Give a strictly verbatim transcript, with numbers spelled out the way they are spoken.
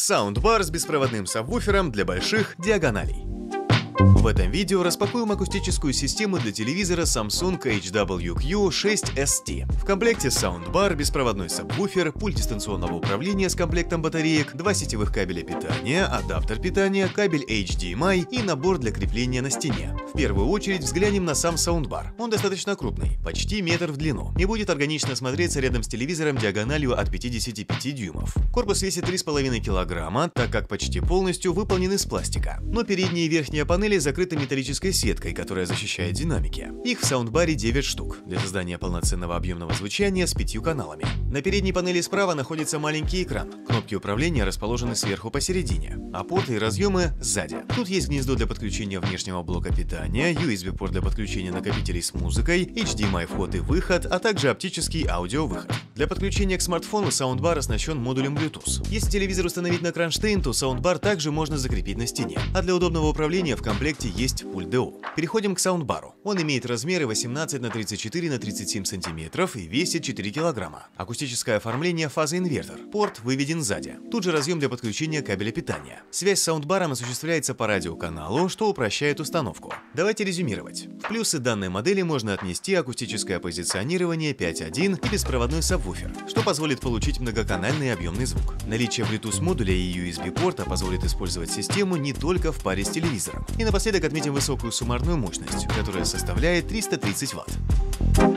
Саундбар с беспроводным сабвуфером для больших диагоналей. В этом видео распакуем акустическую систему для телевизора Samsung эйч дабл ю кью шесть эс ти. В комплекте саундбар, беспроводной сабвуфер, пульт дистанционного управления с комплектом батареек, два сетевых кабеля питания, адаптер питания, кабель эйч ди эм ай и набор для крепления на стене. В первую очередь взглянем на сам саундбар. Он достаточно крупный, почти метр в длину, и будет органично смотреться рядом с телевизором диагональю от пятидесяти пяти дюймов. Корпус весит три с половиной килограмма, так как почти полностью выполнен из пластика. Но передняя и верхняя панели закрыты металлической сеткой, которая защищает динамики. Их в саундбаре девять штук, для создания полноценного объемного звучания с пятью каналами. На передней панели справа находится маленький экран. Кнопки управления расположены сверху посередине, а порты и разъемы сзади. Тут есть гнездо для подключения внешнего блока питания, ю эс би-порт для подключения накопителей с музыкой, эйч ди эм ай вход и выход, а также оптический аудиовыход. Для подключения к смартфону саундбар оснащен модулем Bluetooth. Если телевизор установить на кронштейн, то саундбар также можно закрепить на стене. А для удобного управления в комплекте есть пульт ди о. Переходим к саундбару. Он имеет размеры восемнадцать на тридцать четыре на тридцать семь сантиметров и весит четыре килограмма. Акустическое оформление фазоинвертор. Порт выведен сзади. Тут же разъем для подключения кабеля питания. Связь с саундбаром осуществляется по радиоканалу, что упрощает установку. Давайте резюмировать. В плюсы данной модели можно отнести акустическое позиционирование пять точка один и беспроводной сабвуфер, что позволит получить многоканальный объемный звук. Наличие Bluetooth модуля и ю эс би-порта позволит использовать систему не только в паре с телевизором. И напоследок отметим высокую суммарную мощность, которая составляет триста тридцать ватт.